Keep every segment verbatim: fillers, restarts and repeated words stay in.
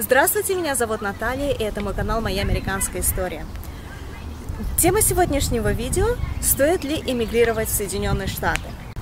Здравствуйте, меня зовут Наталья, и это мой канал «Моя американская история». Тема сегодняшнего видео – стоит ли эмигрировать в Соединенные Штаты?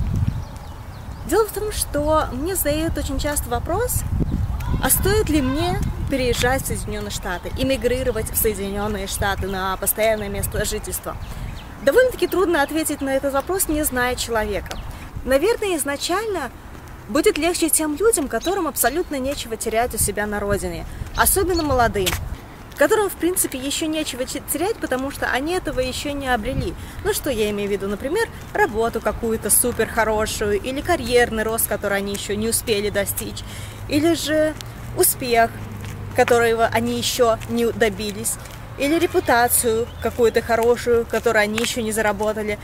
Дело в том, что мне задают очень часто вопрос, а стоит ли мне переезжать в Соединенные Штаты, эмигрировать в Соединенные Штаты на постоянное место жительства? Довольно-таки трудно ответить на этот вопрос, не зная человека. Наверное, изначально будет легче тем людям, которым абсолютно нечего терять у себя на родине, особенно молодым, которым, в принципе, еще нечего терять, потому что они этого еще не обрели. Ну, что я имею в виду? Например, работу какую-то супер хорошую, или карьерный рост, который они еще не успели достичь, или же успех, которого они еще не добились, или репутацию какую-то хорошую, которую они еще не заработали.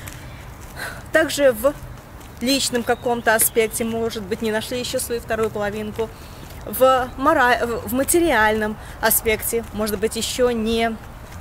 Также в личном каком-то аспекте, может быть, не нашли еще свою вторую половинку. В, мора... в материальном аспекте, может быть, еще не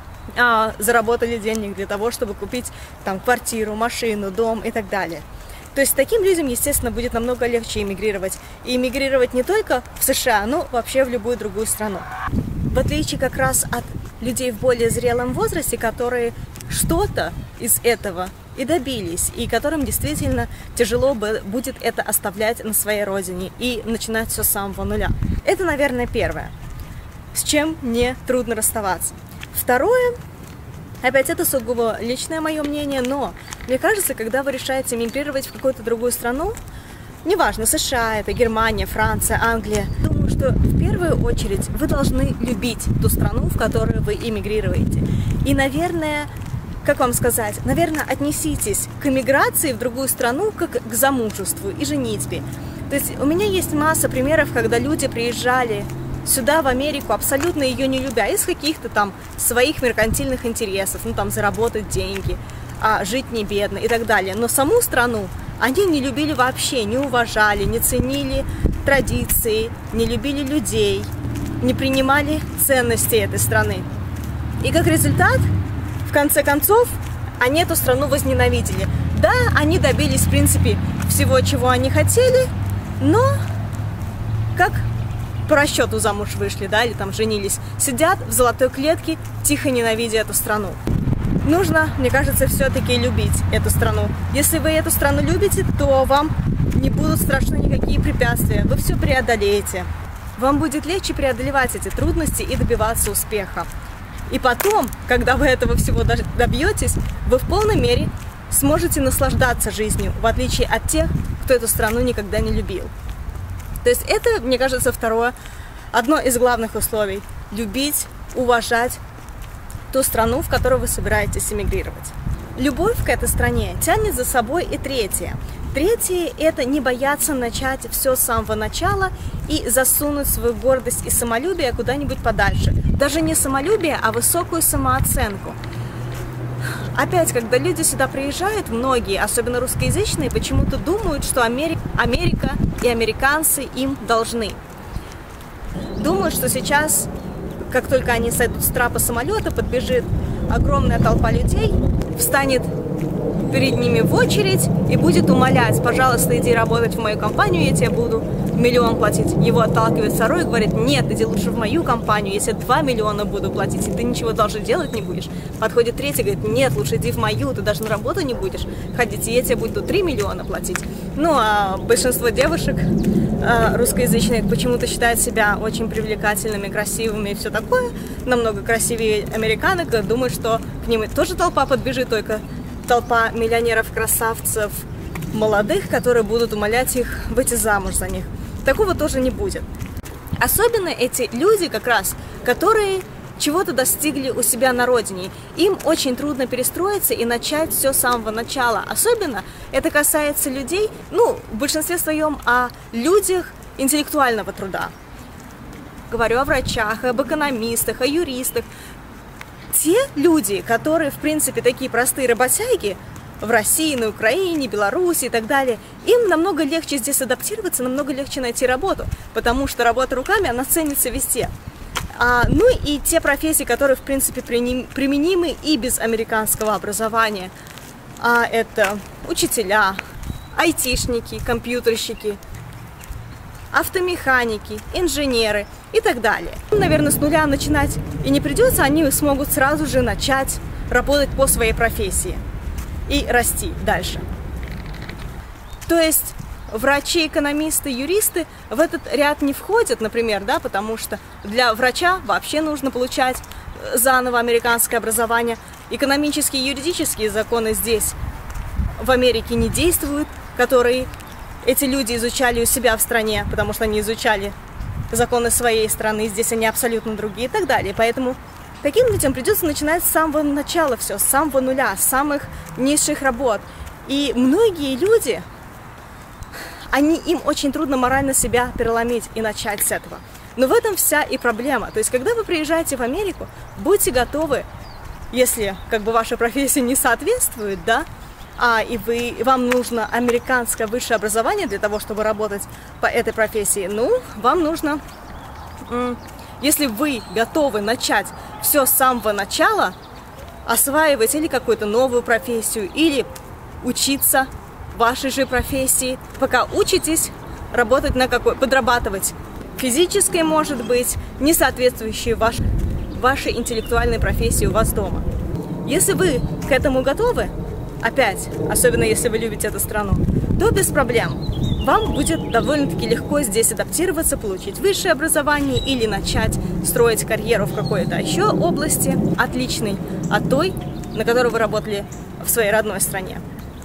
а, заработали денег для того, чтобы купить там квартиру, машину, дом и так далее. То есть таким людям, естественно, будет намного легче эмигрировать. И эмигрировать не только в США, но вообще в любую другую страну. В отличие как раз от людей в более зрелом возрасте, которые что-то из этого и добились, и которым действительно тяжело будет это оставлять на своей родине и начинать все с самого нуля. Это, наверное, первое, с чем мне трудно расставаться. Второе, опять это сугубо личное мое мнение, но мне кажется, когда вы решаете эмигрировать в какую-то другую страну, неважно, США, это Германия, Франция, Англия, думаю, что в первую очередь вы должны любить ту страну, в которую вы эмигрируете. И, наверное, как вам сказать, наверное, отнеситесь к эмиграции в другую страну как к замужеству и женитьбе. То есть у меня есть масса примеров, когда люди приезжали сюда, в Америку, абсолютно ее не любя, из каких-то там своих меркантильных интересов, ну там заработать деньги, а жить не бедно и так далее. Но саму страну они не любили вообще, не уважали, не ценили традиции, не любили людей, не принимали ценности этой страны. И как результат, в конце концов, они эту страну возненавидели. Да, они добились, в принципе, всего, чего они хотели, но как по расчету замуж вышли, да, или там женились, сидят в золотой клетке, тихо ненавидя эту страну. Нужно, мне кажется, все-таки любить эту страну. Если вы эту страну любите, то вам не будут страшны никакие препятствия, вы все преодолеете. Вам будет легче преодолевать эти трудности и добиваться успеха. И потом, когда вы этого всего добьетесь, вы в полной мере сможете наслаждаться жизнью, в отличие от тех, кто эту страну никогда не любил. То есть это, мне кажется, второе, одно из главных условий – любить, уважать ту страну, в которую вы собираетесь эмигрировать. Любовь к этой стране тянет за собой и третье. Третье – это не бояться начать все с самого начала и засунуть свою гордость и самолюбие куда-нибудь подальше. Даже не самолюбие, а высокую самооценку. Опять, когда люди сюда приезжают, многие, особенно русскоязычные, почему-то думают, что Америка, Америка и американцы им должны. Думают, что сейчас, как только они сойдут с трапа самолета, подбежит огромная толпа людей, встанет перед ними в очередь и будет умолять: пожалуйста, иди работать в мою компанию, я тебе буду миллион платить. Его отталкивает второй и говорит: нет, иди лучше в мою компанию, если два миллиона буду платить, и ты ничего даже делать не будешь. Подходит третий, говорит: нет, лучше иди в мою, ты даже на работу не будешь ходить, и я тебе буду три миллиона платить. Ну, а большинство девушек э, русскоязычных почему-то считают себя очень привлекательными, красивыми и все такое, намного красивее американок, думают, что к ним тоже толпа подбежит, только толпа миллионеров-красавцев молодых, которые будут умолять их выйти замуж за них. Такого тоже не будет. Особенно эти люди, как раз, которые чего-то достигли у себя на родине. Им очень трудно перестроиться и начать все с самого начала. Особенно это касается людей, ну, в большинстве своем о людях интеллектуального труда. Говорю о врачах, об экономистах, о юристах. Те люди, которые, в принципе, такие простые работяги в России, на Украине, Беларуси и так далее, им намного легче здесь адаптироваться, намного легче найти работу, потому что работа руками, она ценится везде. А, ну и те профессии, которые, в принципе, применимы и без американского образования, а это учителя, айтишники, компьютерщики, автомеханики, инженеры и так далее. Наверное, с нуля начинать и не придется, они смогут сразу же начать работать по своей профессии и расти дальше. То есть врачи, экономисты, юристы в этот ряд не входят, например, да, потому что для врача вообще нужно получать заново американское образование. Экономические и юридические законы здесь, в Америке, не действуют, которые эти люди изучали у себя в стране, потому что они изучали законы своей страны, здесь они абсолютно другие и так далее. Поэтому таким людям придется начинать с самого начала все, с самого нуля, с самых низших работ. И многие люди, они, им очень трудно морально себя переломить и начать с этого. Но в этом вся и проблема. То есть, когда вы приезжаете в Америку, будьте готовы, если как бы ваша профессия не соответствует, да, а и вы, вам нужно американское высшее образование для того, чтобы работать по этой профессии, ну, вам нужно, если вы готовы начать все с самого начала, осваивать или какую-то новую профессию, или учиться вашей же профессии, пока учитесь работать на какой, подрабатывать физической, может быть, не соответствующей вашей, вашей интеллектуальной профессии у вас дома. Если вы к этому готовы, опять, особенно если вы любите эту страну, то без проблем. Вам будет довольно-таки легко здесь адаптироваться, получить высшее образование или начать строить карьеру в какой-то еще области, отличной от той, на которой вы работали в своей родной стране.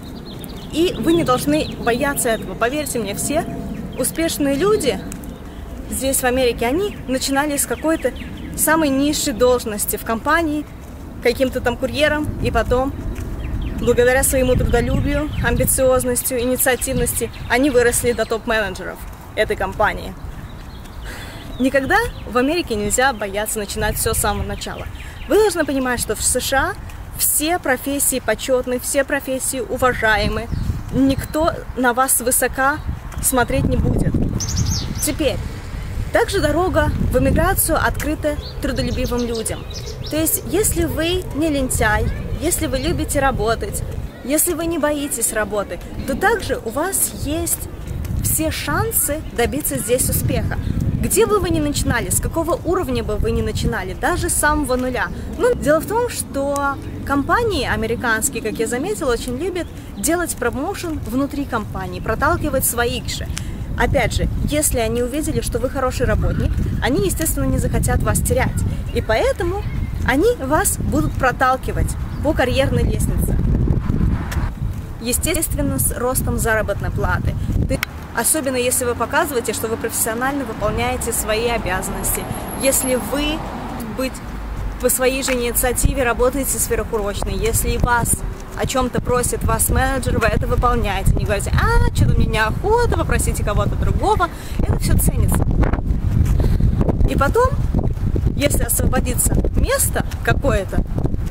И вы не должны бояться этого. Поверьте мне, все успешные люди здесь, в Америке, они начинали с какой-то самой низшей должности в компании, каким-то там курьером, и потом, благодаря своему трудолюбию, амбициозности, инициативности, они выросли до топ-менеджеров этой компании. Никогда в Америке нельзя бояться начинать все с самого начала. Вы должны понимать, что в США все профессии почетны, все профессии уважаемы, никто на вас свысока смотреть не будет. Теперь, также дорога в эмиграцию открыта трудолюбивым людям. То есть, если вы не лентяй, если вы любите работать, если вы не боитесь работы, то также у вас есть все шансы добиться здесь успеха. Где бы вы ни начинали, с какого уровня бы вы ни начинали, даже с самого нуля. Ну, дело в том, что компании американские, как я заметила, очень любят делать промоушен внутри компании, проталкивать своих же. Опять же, если они увидели, что вы хороший работник, они, естественно, не захотят вас терять. И поэтому они вас будут проталкивать по карьерной лестнице. Естественно, с ростом заработной платы. Особенно если вы показываете, что вы профессионально выполняете свои обязанности. Если вы быть по своей же инициативе работаете сверхурочно, если вас о чем-то просит вас менеджер, вы это выполняете. Не говорите: а, что-то мне неохота, попросите кого-то другого. Это все ценится. И потом, если освободится место какое-то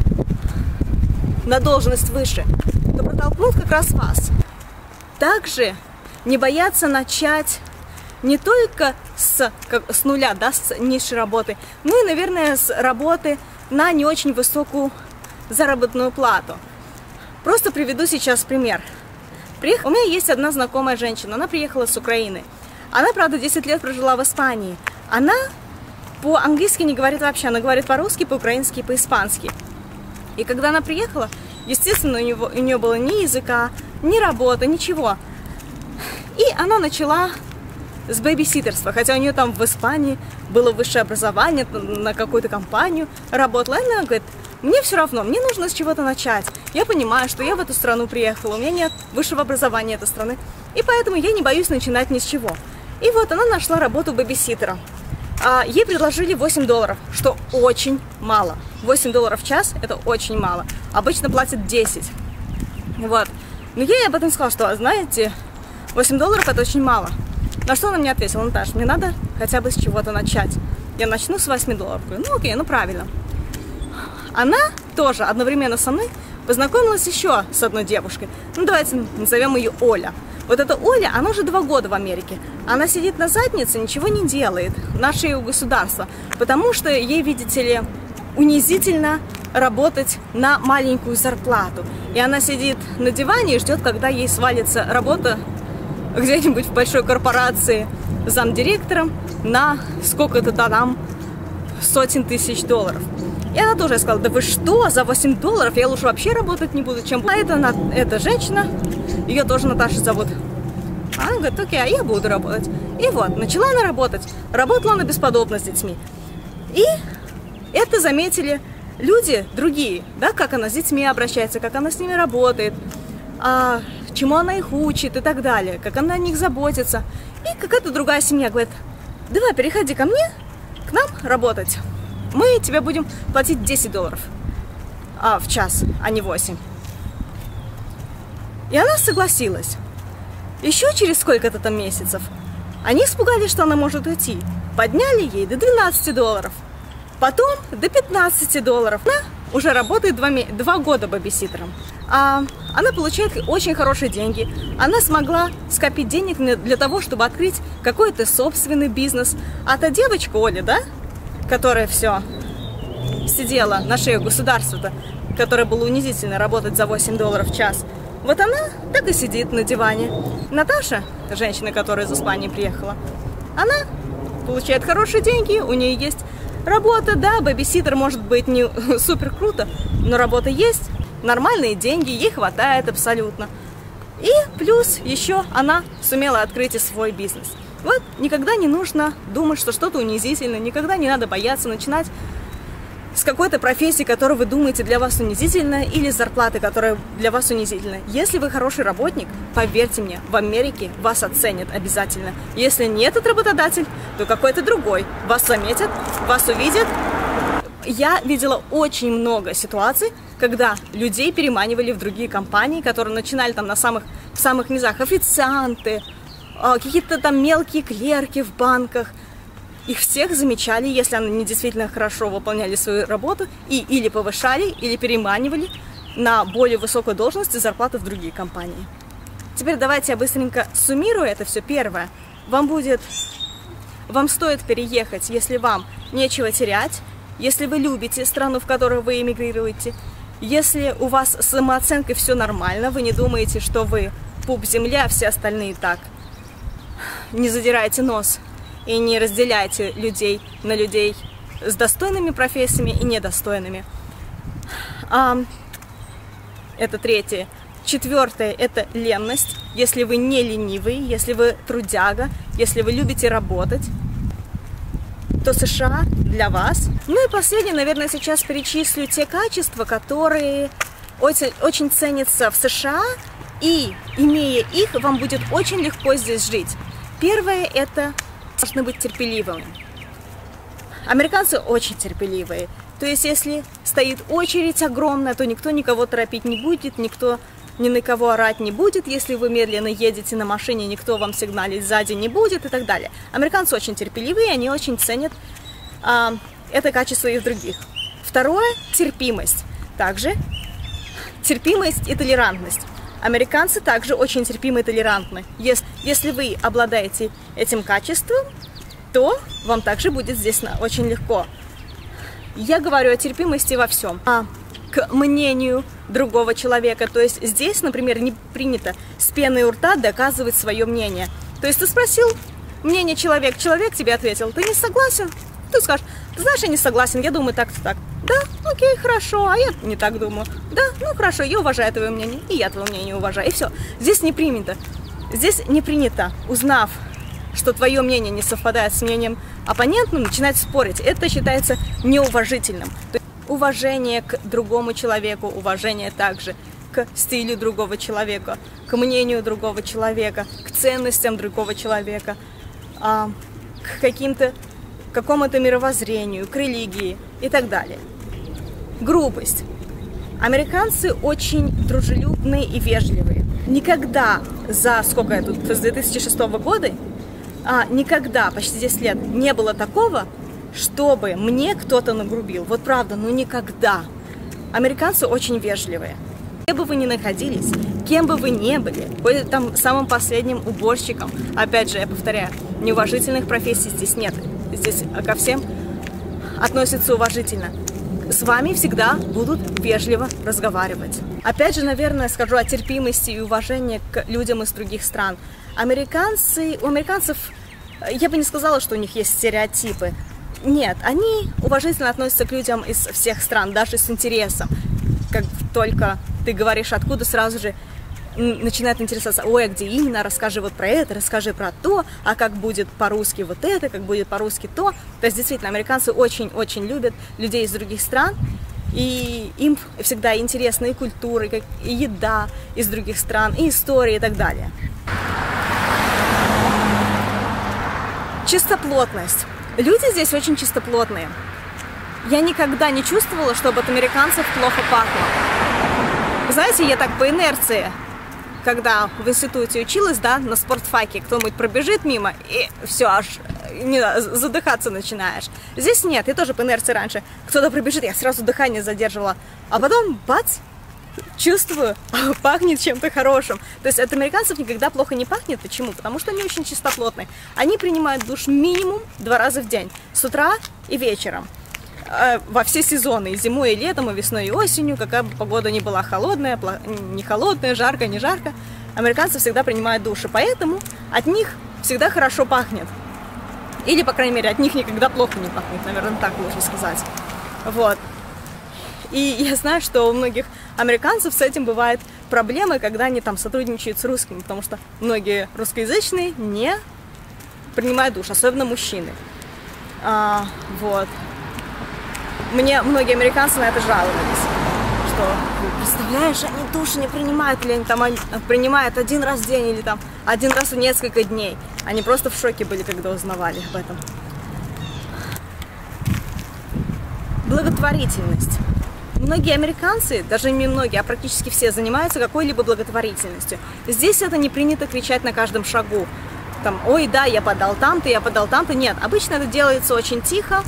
на должность выше, то протолкнут как раз вас. Также не бояться начать не только с, как, с нуля, да, с низшей работы, но и, наверное, с работы на не очень высокую заработную плату. Просто приведу сейчас пример. Приех... У меня есть одна знакомая женщина, она приехала с Украины. Она, правда, десять лет прожила в Испании. Она по-английски не говорит вообще, она говорит по-русски, по-украински и по-испански. И когда она приехала, естественно, у, него, у нее было ни языка, ни работы, ничего. И она начала с бэбиситерства, хотя у нее там в Испании было высшее образование, на какую-то компанию работала. И она говорит: мне все равно, мне нужно с чего-то начать. Я понимаю, что я в эту страну приехала, у меня нет высшего образования этой страны, и поэтому я не боюсь начинать ни с чего. И вот она нашла работу бэбиситера. А ей предложили восемь долларов, что очень мало. восемь долларов в час – это очень мало. Обычно платят десять. Вот. Но я ей об этом сказала, что, знаете, восемь долларов – это очень мало. На что она мне ответила: Наташа, мне надо хотя бы с чего-то начать. Я начну с восьми долларов. Говорю: ну окей, ну правильно. Она тоже одновременно со мной познакомилась еще с одной девушкой. Ну давайте назовем ее Оля. Вот эта Оля, она уже два года в Америке. Она сидит на заднице, ничего не делает, наше государство, потому что ей, видите ли, унизительно работать на маленькую зарплату. И она сидит на диване и ждет, когда ей свалится работа где-нибудь в большой корпорации замдиректором на сколько-то там сотен тысяч долларов. И она тоже сказала: да вы что, за восемь долларов я лучше вообще работать не буду, чем... А это, это женщина, ее тоже Наташа зовут. Она говорит: окей, а я буду работать. И вот, начала она работать. Работала она бесподобно с детьми. И это заметили люди другие, да, как она с детьми обращается, как она с ними работает, а, чему она их учит и так далее, как она о них заботится. И какая-то другая семья говорит: давай, переходи ко мне, к нам работать. Мы тебе будем платить десять долларов а, в час, а не восемь. И она согласилась. Еще через сколько-то там месяцев они испугались, что она может уйти. Подняли ей до двенадцати долларов. Потом до пятнадцати долларов. Она уже работает два, два года бэбиситером. А она получает очень хорошие деньги. Она смогла скопить денег для того, чтобы открыть какой-то собственный бизнес. А та девочка Оля, да, которая все сидела на шее государства-то, которая было унизительно работать за восемь долларов в час, вот она так и сидит на диване. Наташа, женщина, которая из Испании приехала, она получает хорошие деньги, у нее есть работа, да, бэбиситер может быть не супер круто, но работа есть, нормальные деньги, ей хватает абсолютно. И плюс еще она сумела открыть и свой бизнес. Вот никогда не нужно думать, что что-то унизительно, никогда не надо бояться начинать с какой-то профессии, которую вы думаете для вас унизительна, или с зарплаты, которая для вас унизительна. Если вы хороший работник, поверьте мне, в Америке вас оценят обязательно. Если не этот работодатель, то какой-то другой. Вас заметят, вас увидят. Я видела очень много ситуаций, когда людей переманивали в другие компании, которые начинали там на самых, в самых низах, официанты, какие-то там мелкие клерки в банках. Их всех замечали, если они действительно хорошо выполняли свою работу, и или повышали, или переманивали на более высокую должность и зарплату в другие компании. Теперь давайте я быстренько суммирую это все. Первое. Вам будет, вам стоит переехать, если вам нечего терять, если вы любите страну, в которую вы эмигрируете, если у вас с самооценкой все нормально, вы не думаете, что вы пуп земля, а все остальные так. Не задирайте нос и не разделяйте людей на людей с достойными профессиями и недостойными. А, это третье. Четвертое – это ленность. Если вы не ленивый, если вы трудяга, если вы любите работать, то США для вас. Ну и последнее, наверное, сейчас перечислю те качества, которые очень, очень ценятся в США, и, имея их, вам будет очень легко здесь жить. Первое – это должны быть терпеливыми. Американцы очень терпеливые. То есть, если стоит очередь огромная, то никто никого торопить не будет, никто ни на кого орать не будет. Если вы медленно едете на машине, никто вам сигналить сзади не будет и так далее. Американцы очень терпеливые, они очень ценят а, это качество и в других. Второе – терпимость. Также терпимость и толерантность. Американцы также очень терпимы и толерантны. Если, если вы обладаете этим качеством, то вам также будет здесь очень легко. Я говорю о терпимости во всем. А к мнению другого человека. То есть здесь, например, не принято с пеной у рта доказывать свое мнение. То есть ты спросил мнение человека, человек тебе ответил: ты не согласен? Ты скажешь: ты знаешь, я не согласен, я думаю так-то так. Да, окей, хорошо, а я не так думаю. Да, ну хорошо, я уважаю твое мнение, и я твое мнение уважаю. И все. Здесь не принято. Здесь не принято, узнав, что твое мнение не совпадает с мнением оппонента, начинать спорить. Это считается неуважительным. То есть уважение к другому человеку, уважение также к стилю другого человека, к мнению другого человека, к ценностям другого человека, к каким-то какому-то мировоззрению, к религии и так далее. Грубость. Американцы очень дружелюбные и вежливые. Никогда за, сколько я тут, с две тысячи шестого года, а, никогда, почти десять лет, не было такого, чтобы мне кто-то нагрубил. Вот правда, ну никогда. Американцы очень вежливые. Где бы вы ни находились, кем бы вы ни были, хоть там самым последним уборщиком, опять же, я повторяю, неуважительных профессий здесь нет. Здесь ко всем относятся уважительно. с вами всегда будут вежливо разговаривать. Опять же, наверное, скажу о терпимости и уважении к людям из других стран. Американцы, у американцев, я бы не сказала, что у них есть стереотипы. Нет, они уважительно относятся к людям из всех стран, даже с интересом. Как только ты говоришь откуда, сразу же начинает интересоваться: ой, а где именно, расскажи вот про это, расскажи про то, а как будет по-русски вот это, как будет по-русски то. То есть, действительно, американцы очень-очень любят людей из других стран, и им всегда интересна и культура, и еда из других стран, и история, и так далее. Чистоплотность. Люди здесь очень чистоплотные. Я никогда не чувствовала, чтобы от американцев плохо пахло. Вы знаете, я так по инерции, когда в институте училась, да, на спортфаке, кто-нибудь пробежит мимо, и все, аж не, задыхаться начинаешь. Здесь нет, я тоже по инерции раньше. Кто-то пробежит, я сразу дыхание задерживала, а потом, бац, чувствую, пахнет чем-то хорошим. То есть от американцев никогда плохо не пахнет. Почему? Потому что они очень чистоплотные. Они принимают душ минимум два раза в день, с утра и вечером. Во все сезоны, и зимой, и летом, и весной, и осенью, какая бы погода ни была, холодная, не холодная, жарко, не жарко, американцы всегда принимают души, поэтому от них всегда хорошо пахнет. Или, по крайней мере, от них никогда плохо не пахнет, наверное, так лучше сказать. Вот. И я знаю, что у многих американцев с этим бывают проблемы, когда они там сотрудничают с русскими, потому что многие русскоязычные не принимают душ, особенно мужчины. А, вот. Мне многие американцы на это жаловались, что, представляешь, они душ не принимают, или они там они принимают один раз в день, или там один раз в несколько дней. Они просто в шоке были, когда узнавали об этом. Благотворительность. Многие американцы, даже не многие, а практически все, занимаются какой-либо благотворительностью. Здесь это не принято кричать на каждом шагу. Там, ой, да, я подал там-то, я подал там-то. Нет, обычно это делается очень тихо.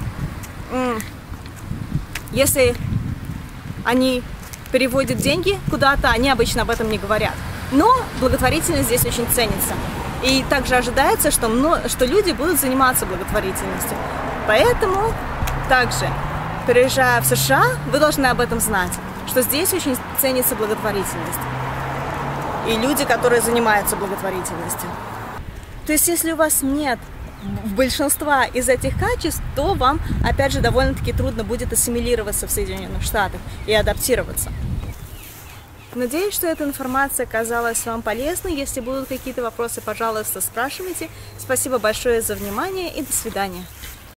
Если они переводят деньги куда-то, они обычно об этом не говорят. Но благотворительность здесь очень ценится. И также ожидается, что, что люди будут заниматься благотворительностью. Поэтому также, переезжая в США, вы должны об этом знать, что здесь очень ценится благотворительность. И люди, которые занимаются благотворительностью. То есть, если у вас нет большинства из этих качеств, то вам, опять же, довольно-таки трудно будет ассимилироваться в Соединенных Штатах и адаптироваться. Надеюсь, что эта информация оказалась вам полезной. Если будут какие-то вопросы, пожалуйста, спрашивайте. Спасибо большое за внимание и до свидания.